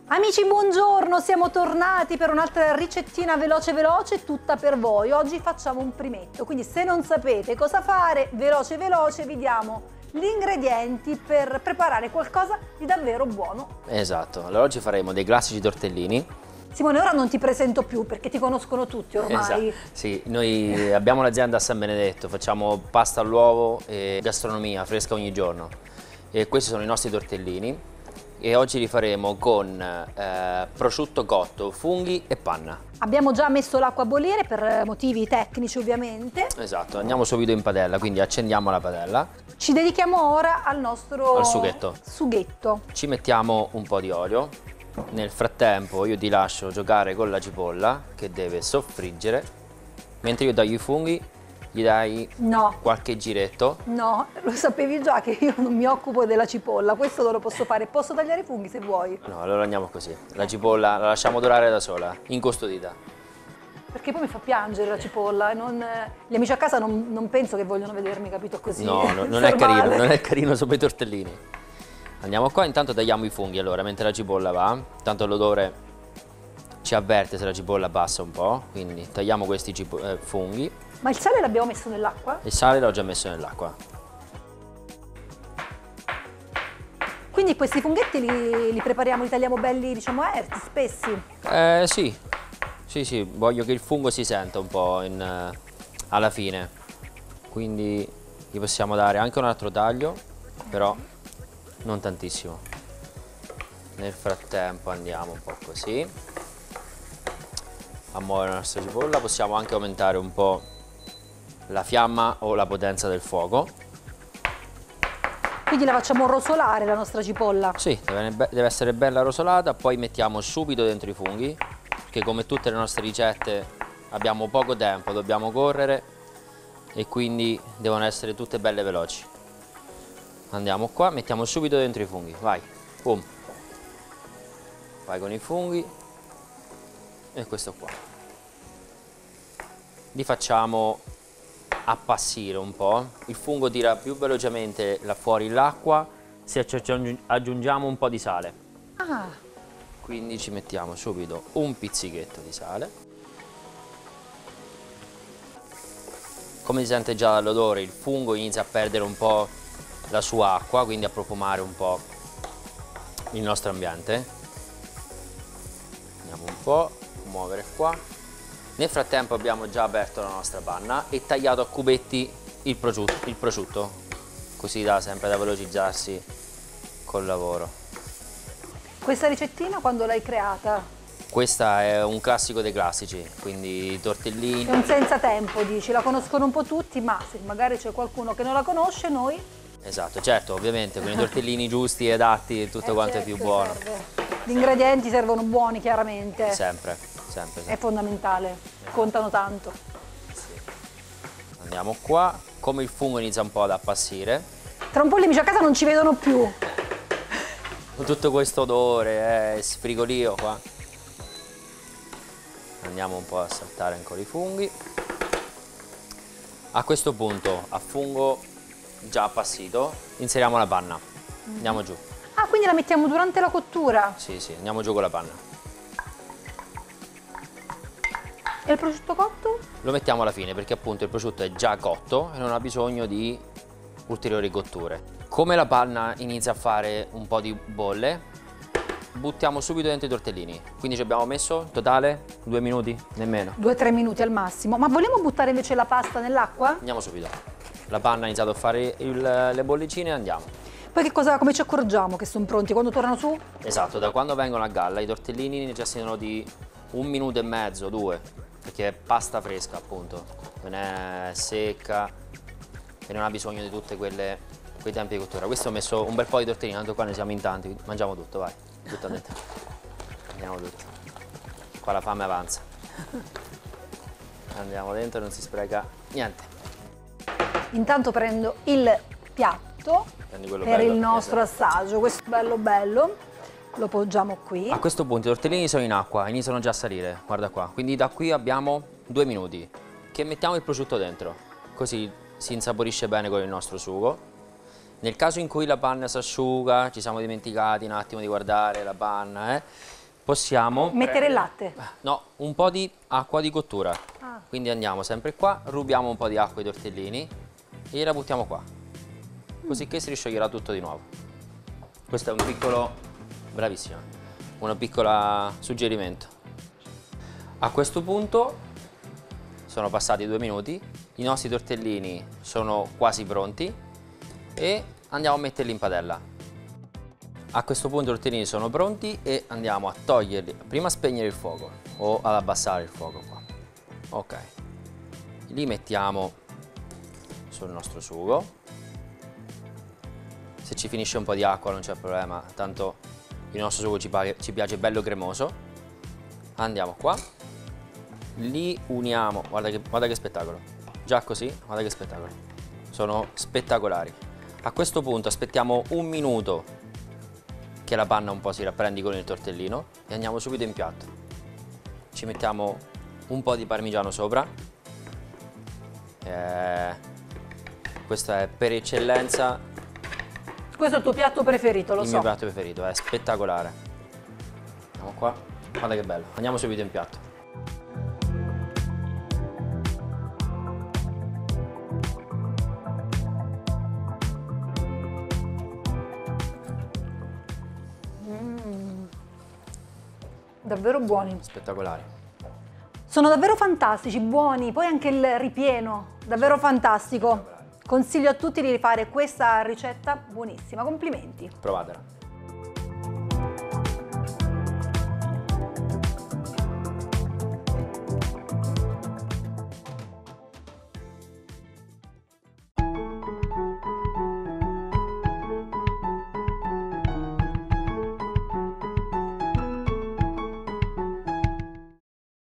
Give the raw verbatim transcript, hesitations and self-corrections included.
Amici, buongiorno, siamo tornati per un'altra ricettina veloce veloce, tutta per voi. Oggi facciamo un primetto, quindi se non sapete cosa fare, veloce veloce vi diamo gli ingredienti per preparare qualcosa di davvero buono. Esatto, allora oggi faremo dei classici tortellini. Simone, ora non ti presento più perché ti conoscono tutti ormai. Esatto. Sì, noi abbiamo l'azienda a San Benedetto, facciamo pasta all'uovo e gastronomia fresca ogni giorno. E questi sono i nostri tortellini. E oggi li faremo con eh, prosciutto cotto, funghi e panna. Abbiamo già messo l'acqua a bollire per motivi tecnici ovviamente. Esatto, andiamo subito in padella, quindi accendiamo la padella. Ci dedichiamo ora al nostro Al sughetto. sughetto. Ci mettiamo un po' di olio. Nel frattempo io ti lascio giocare con la cipolla che deve soffriggere. Mentre io taglio i funghi, gli dai No. qualche giretto. No, lo sapevi già che io non mi occupo della cipolla, questo non lo posso fare. Posso tagliare i funghi se vuoi. No, allora andiamo così. La cipolla la lasciamo dorare da sola, incustodita. Perché poi mi fa piangere la cipolla e non, gli amici a casa non, non penso che vogliono vedermi, capito, così. No, no non è carino, non è carino sopra i tortellini. Andiamo qua, intanto tagliamo i funghi allora, mentre la cipolla va. Tanto l'odore ci avverte se la cipolla passa un po', quindi tagliamo questi eh, funghi. Ma il sale l'abbiamo messo nell'acqua? Il sale l'ho già messo nell'acqua. Quindi questi funghetti li, li prepariamo, li tagliamo belli, diciamo, aerti, spessi? Eh sì, sì sì, voglio che il fungo si senta un po' in, uh, alla fine. Quindi gli possiamo dare anche un altro taglio, però non tantissimo. Nel frattempo andiamo un po' così a muovere la nostra cipolla. Possiamo anche aumentare un po' la fiamma o la potenza del fuoco. Quindi la facciamo rosolare la nostra cipolla? Sì, deve, deve essere bella rosolata. Poi mettiamo subito dentro i funghi, perché come tutte le nostre ricette abbiamo poco tempo, dobbiamo correre e quindi devono essere tutte belle veloci. Andiamo qua, mettiamo subito dentro i funghi, vai, boom. Vai con i funghi e questo qua. Li facciamo appassire un po', il fungo tira più velocemente là fuori l'acqua se ci aggiungiamo un po' di sale. Ah. Quindi ci mettiamo subito un pizzichetto di sale. Come si sente già dall'odore, il fungo inizia a perdere un po' la sua acqua, quindi a profumare un po' il nostro ambiente. Andiamo un po' a muovere qua. Nel frattempo abbiamo già aperto la nostra panna e tagliato a cubetti il prosciutto, il prosciutto, così da sempre da velocizzarsi col lavoro. Questa ricettina quando l'hai creata? Questa è un classico dei classici, quindi i tortellini. È un senza tempo, dici, la conoscono un po' tutti, ma se magari c'è qualcuno che non la conosce, noi... Esatto, certo, ovviamente con i tortellini giusti e adatti e tutto eh quanto certo, è più buono. Serve. Gli ingredienti servono buoni, chiaramente. Sempre, sempre, sempre. È fondamentale, contano tanto. Sì. Andiamo qua, come il fungo inizia un po' ad appassire. Tra un po' gli amici a casa non ci vedono più. Con tutto questo odore, eh, sfrigolio qua. Andiamo un po' a saltare ancora i funghi. A questo punto, a fungo già appassito, inseriamo la panna. Andiamo giù. Ah, quindi la mettiamo durante la cottura? Sì, sì, andiamo giù con la panna. E il prosciutto cotto? Lo mettiamo alla fine perché appunto il prosciutto è già cotto e non ha bisogno di ulteriori cotture. Come la panna inizia a fare un po' di bolle, buttiamo subito dentro i tortellini. Quindi ci abbiamo messo in totale due minuti, nemmeno. Due o tre minuti al massimo. Ma vogliamo buttare invece la pasta nell'acqua? Andiamo subito. La panna ha iniziato a fare il, le bollicine e andiamo. Poi che cosa, come ci accorgiamo che sono pronti? Quando tornano su? Esatto, da quando vengono a galla i tortellini necessitano di un minuto e mezzo, due, perché è pasta fresca appunto, non è secca e non ha bisogno di tutte quelle quei tempi di cottura. Questo ho messo un bel po' di tortellini, tanto qua ne siamo in tanti, mangiamo tutto, vai, tutto dentro. Andiamo tutto. Qua la fame avanza. Andiamo dentro, non si spreca niente. Intanto prendo il piatto per bello, il nostro esatto. assaggio, questo bello bello, lo poggiamo qui. A questo punto i tortellini sono in acqua, iniziano già a salire, guarda qua. Quindi da qui abbiamo due minuti che mettiamo il prosciutto dentro, così si insaporisce bene con il nostro sugo. Nel caso in cui la panna si asciuga, ci siamo dimenticati un attimo di guardare la panna, eh, possiamo mettere il latte. No, un po' di acqua di cottura. Ah. Quindi andiamo sempre qua, rubiamo un po' di acqua ai tortellini e la buttiamo qua. Così che si riscioglierà tutto di nuovo. Questo è un piccolo, bravissima, un piccolo suggerimento. A questo punto sono passati due minuti, i nostri tortellini sono quasi pronti e andiamo a metterli in padella. A questo punto i tortellini sono pronti e andiamo a toglierli, prima a spegnere il fuoco o ad abbassare il fuoco qua. Ok, li mettiamo sul nostro sugo. Se ci finisce un po' di acqua non c'è problema, tanto il nostro sugo ci, ci piace bello cremoso. Andiamo qua, li uniamo, guarda che, guarda che spettacolo, già così, guarda che spettacolo, sono spettacolari. A questo punto aspettiamo un minuto che la panna un po' si rapprendi con il tortellino e andiamo subito in piatto. Ci mettiamo un po' di parmigiano sopra, eh, questo è per eccellenza questo è il tuo piatto preferito, lo il so. mio piatto preferito, è spettacolare. Andiamo qua, guarda che bello, andiamo subito in piatto. Mm. Davvero buoni. Spettacolari. Sono davvero fantastici, buoni, poi anche il ripieno, davvero fantastico. Consiglio a tutti di rifare questa ricetta buonissima, complimenti. Provatela.